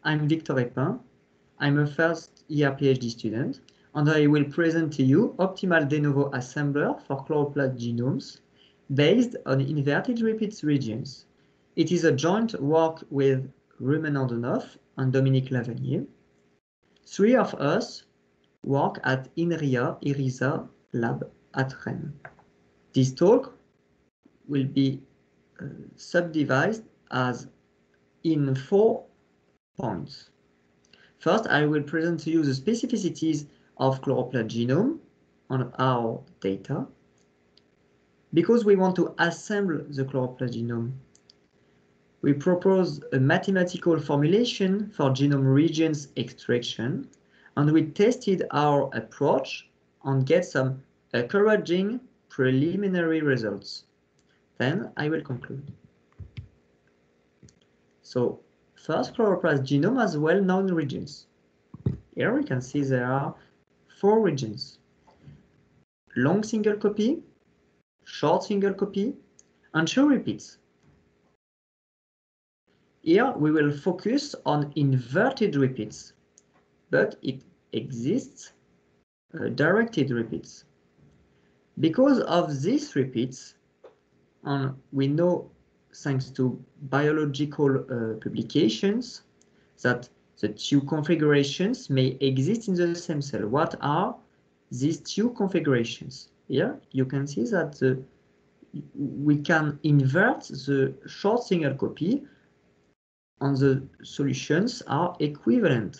I'm Victor Epin. I'm a first-year PhD student, and I will present to you optimal de novo assembler for chloroplast genomes based on inverted repeats regions. It is a joint work with Rumen Andonoff and Dominique Lavanier. Three of us work at IRISA lab at Rennes. This talk will be subdivided as in 4 points. First, I will present to you the specificities of chloroplast genome on our data. Because we want to assemble the chloroplast genome, we propose a mathematical formulation for genome regions extraction, and we tested our approach and get some encouraging preliminary results. Then I will conclude. So, first, chloroplast genome has well-known regions. Here we can see there are 4 regions: long single copy, short single copy, and 2 repeats. Here we will focus on inverted repeats, but it exists directed repeats. Because of these repeats, and we know thanks to biological publications that the 2 configurations may exist in the same cell. What are these 2 configurations? Here you can see that we can invert the short single copy and the solutions are equivalent.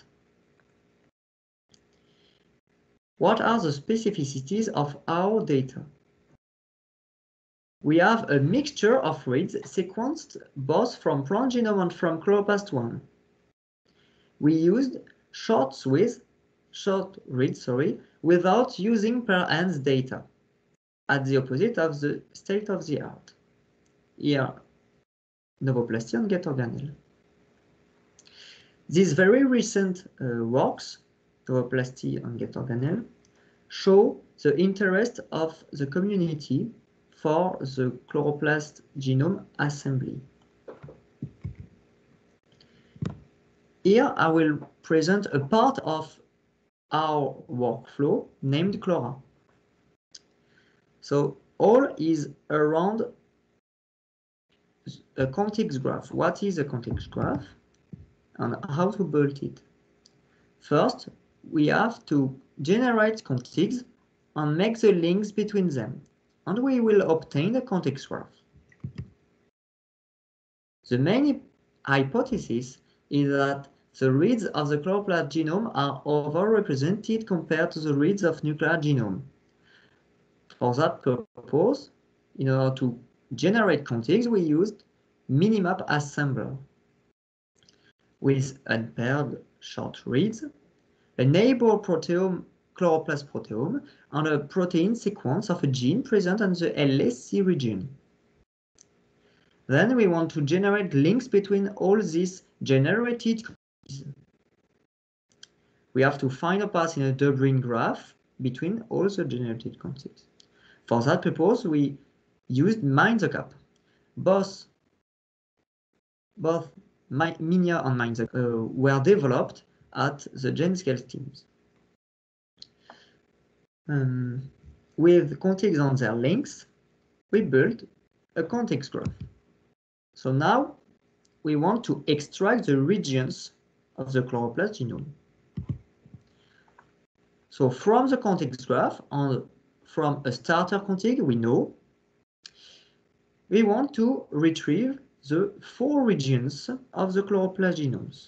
What are the specificities of our data? We have a mixture of reads sequenced both from plant genome and from chloroplast1. We used short reads without using per hands data, at the opposite of the state of the art. Here, Novoplasty and Get Organelle. These very recent works, Novoplasty and Get Organelle, show the interest of the community for the chloroplast genome assembly. Here I will present a part of our workflow named Chlora. So all is around a context graph. What is a context graph and how to build it? First, we have to generate contigs and make the links between them, and we will obtain a context graph. The main hypothesis is that the reads of the chloroplast genome are overrepresented compared to the reads of nuclear genome. For that purpose, in order to generate contigs, we used Minimap assembler with unpaired short reads, a neighbor proteome, chloroplast proteome, and a protein sequence of a gene present in the LSC region. Then we want to generate links between all these generated contigs. We have to find a path in a doubling graph between all the generated contigs. For that purpose, we used MindTheGap. Both Minia and MindTheGap were developed at the GenScale teams. With contigs on their links, we built a context graph. So now we want to extract the regions of the chloroplast genome. So from the context graph and from a starter contig, we know we want to retrieve the 4 regions of the chloroplast genomes.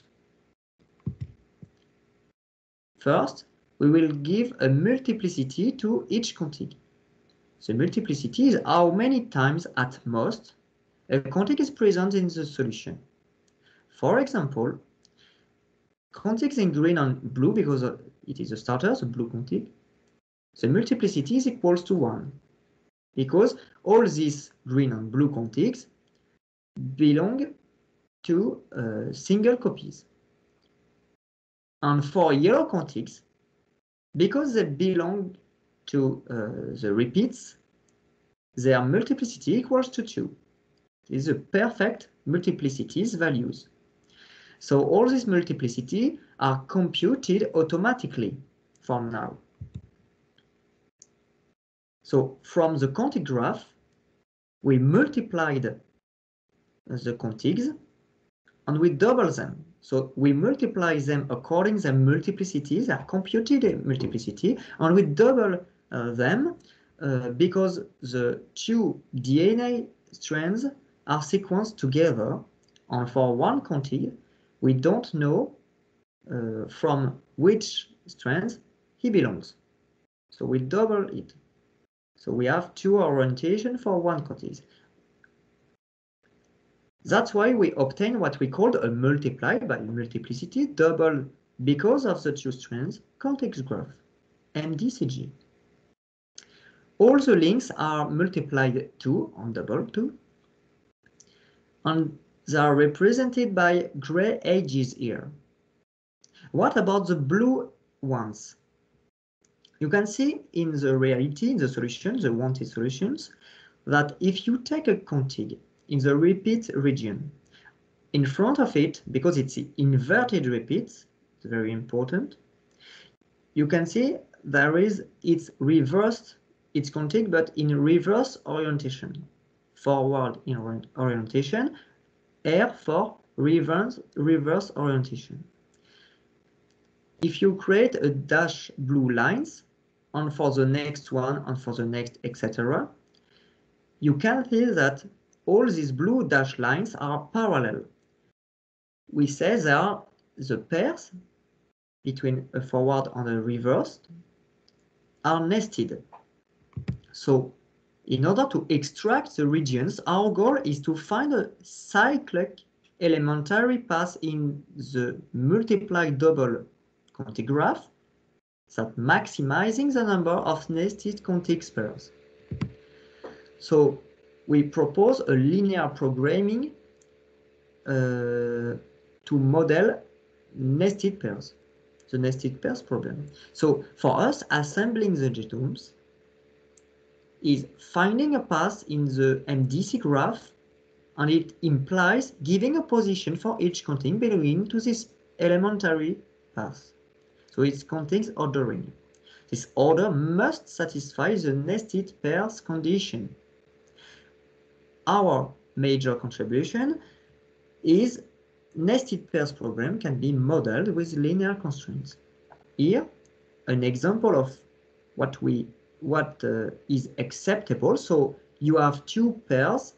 First, we will give a multiplicity to each contig. The multiplicity is how many times at most a contig is present in the solution. For example, contigs in green and blue, because it is a starter, the blue contig, the multiplicity is equals to 1, because all these green and blue contigs belong to single copies. And for yellow contigs, because they belong to the repeats, their multiplicity equals to 2. This is a perfect multiplicities values. So all these multiplicity are computed automatically for now. So from the contig graph, we multiplied the contigs and we double them. So we multiply them according to their multiplicity, their computed multiplicity, and we double them because the two DNA strands are sequenced together. And for one contig, we don't know from which strands he belongs. So we double it. So we have two orientation for one contig. That's why we obtain what we call a multiply by multiplicity double because of the two strands context graph, MDCG. All the links are multiplied to and double to, and they are represented by gray edges here. What about the blue ones? You can see in the reality, in the solution, the wanted solutions, that if you take a contig in the repeat region, in front of it, because it's inverted repeats, it's very important, you can see there is it's reversed, it's contig, but in reverse orientation. Forward in orientation, R for reverse orientation. If you create a dash blue lines, and for the next one, and for the next, etc., you can see that all these blue dash lines are parallel. We say they are the pairs between a forward and a reverse are nested. So in order to extract the regions, our goal is to find a cyclic elementary path in the multiplied double contig graph that maximizing the number of nested contig pairs. So we propose a linear programming to model nested pairs, the nested pairs problem. So for us, assembling the genomes is finding a path in the MDC graph, and it implies giving a position for each contig belonging to this elementary path. So it's contigs ordering. This order must satisfy the nested pairs condition. Our major contribution is nested pairs problem can be modeled with linear constraints. Here, an example of what is acceptable. So you have two pairs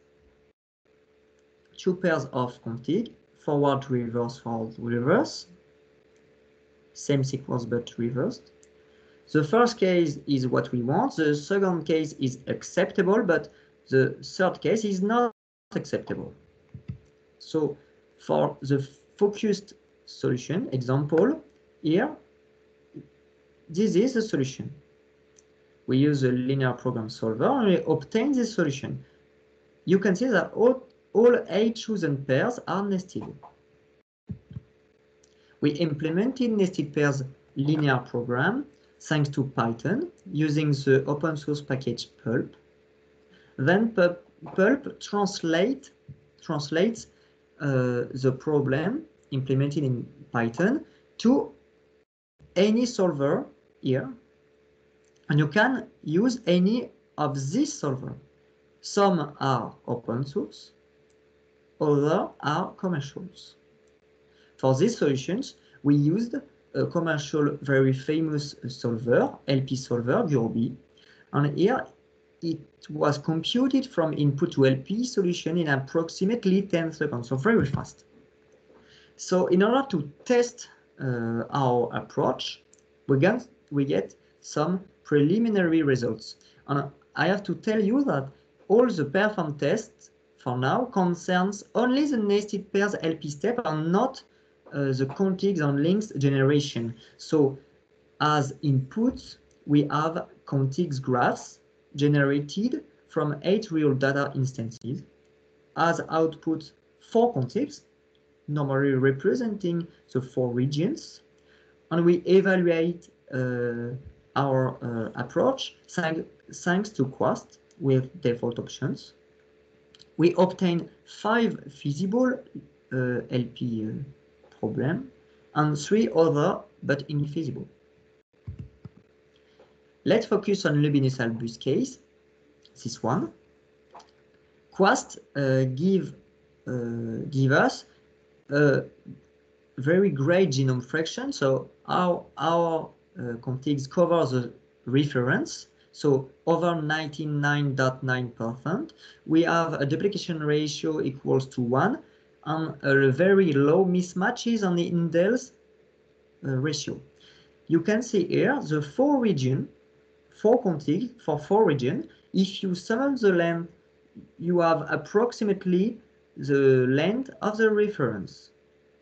of contig, forward, reverse, same sequence but reversed. The first case is what we want, the second case is acceptable, but the third case is not acceptable. So for the focused solution example here, this is the solution. We use a linear program solver and we obtain this solution. You can see that all 8 chosen pairs are nested. We implemented nested pairs linear program thanks to Python using the open source package Pulp. Then Pulp translates the problem implemented in Python to any solver here, and you can use any of these solvers. Some are open source, others are commercials. For these solutions, we used a commercial, very famous solver, LP solver, Gurobi, and here it was computed from input to LP solution in approximately 10 seconds, so very fast. So in order to test our approach, we get some preliminary results. And I have to tell you that all the perform tests for now concerns only the nested pairs LP step and not the contigs and links generation. So as inputs, we have contigs graphs generated from 8 real data instances. As output, 4 contigs, normally representing the 4 regions, and we evaluate our approach thanks to Quast with default options. We obtain 5 feasible LP problem, and 3 other but infeasible. Let's focus on Lubinus albus case, this one. Quast give us a very great genome fraction, so our contigs cover the reference, so over 99.9%. We have a duplication ratio equals to 1 and a very low mismatches on the indels ratio. You can see here the 4 contigs for 4 regions. If you sum the length, you have approximately the length of the reference.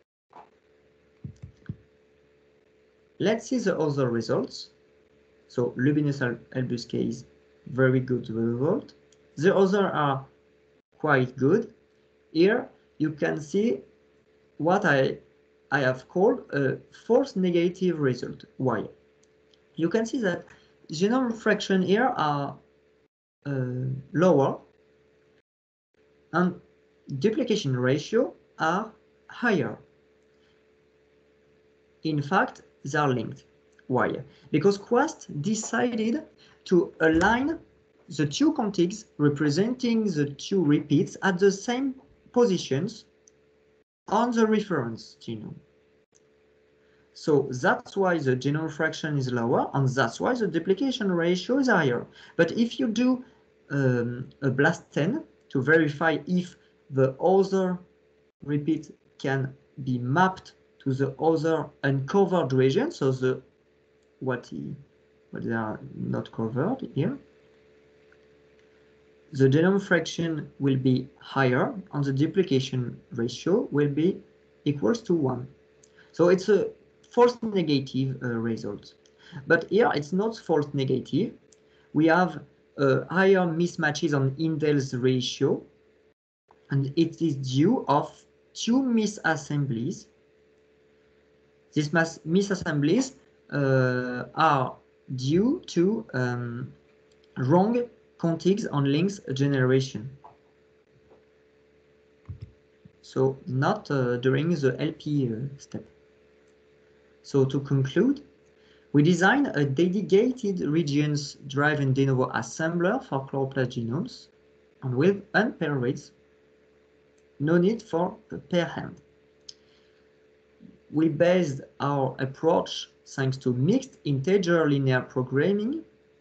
Let's see the other results. So Lubinus albus case, very good result. The others are quite good. Here you can see what I have called a false negative result. Why? You can see that genome fraction here are lower and duplication ratio are higher. In fact, they are linked. Why? Because Quast decided to align the 2 contigs representing the 2 repeats at the same positions on the reference genome. So that's why the genome fraction is lower, and that's why the duplication ratio is higher. But if you do a BLAST10 to verify if the other repeat can be mapped to the other uncovered region, so what they are not covered here, the genome fraction will be higher and the duplication ratio will be equals to 1. So it's a false negative result. But here it's not false negative. We have higher mismatches on indels ratio, and it is due of 2 misassemblies. These misassemblies are due to wrong contigs on links generation. So not during the LP step. So to conclude, we designed a dedicated regions-driven de novo assembler for chloroplast genomes, and with unpaired reads, no need for a pair hand. We based our approach thanks to mixed integer linear programming.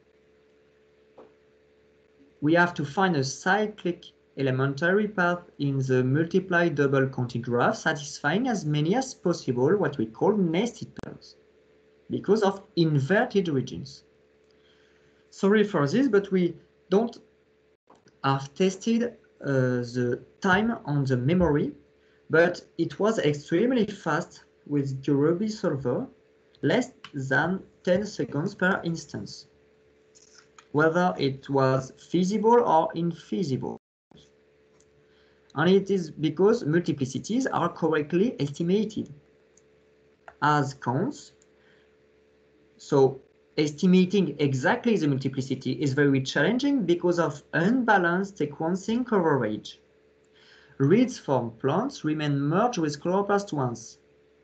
We have to find a cyclic elementary path in the multiply double contig graph, satisfying as many as possible what we call nested pairs, because of inverted regions. Sorry for this, but we don't have tested the time on the memory, but it was extremely fast with Gurobi solver, less than 10 seconds per instance, whether it was feasible or infeasible. And it is because multiplicities are correctly estimated as counts. So estimating exactly the multiplicity is very challenging because of unbalanced sequencing coverage. Reads from plants remain merged with chloroplast ones.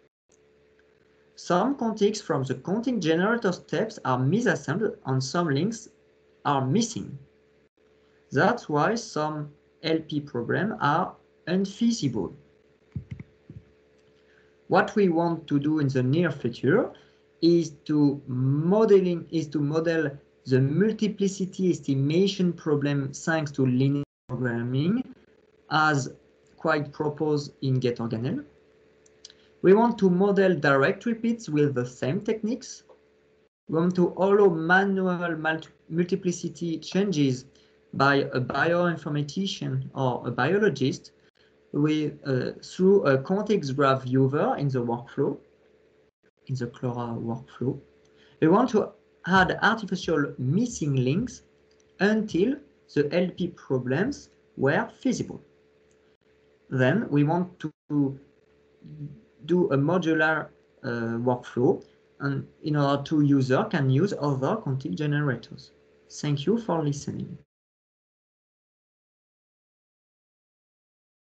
Some contigs from the contig generator steps are misassembled and some links are missing. That's why some LP programs are unfeasible. What we want to do in the near future is to model the multiplicity estimation problem thanks to linear programming, as quite proposed in GetOrganelle. We want to model direct repeats with the same techniques. We want to allow manual multiplicity changes by a bioinformatician or a biologist through a contigs graph viewer in the workflow, in the Chlora workflow. We want to add artificial missing links until the LP problems were feasible. Then we want to do a modular workflow, and in order to user can use other contig generators. Thank you for listening.